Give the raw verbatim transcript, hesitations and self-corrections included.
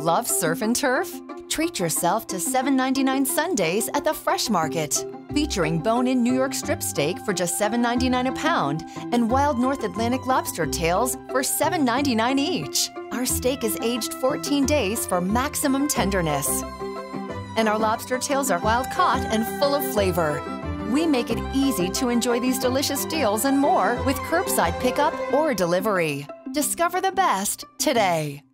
Love surf and turf? Treat yourself to seven ninety-nine Sundays at the Fresh Market, featuring bone-in New York strip steak for just seven ninety-nine a pound and wild North Atlantic lobster tails for seven ninety-nine each. Our steak is aged fourteen days for maximum tenderness. And our lobster tails are wild-caught and full of flavor. We make it easy to enjoy these delicious deals and more with curbside pickup or delivery. Discover the best today.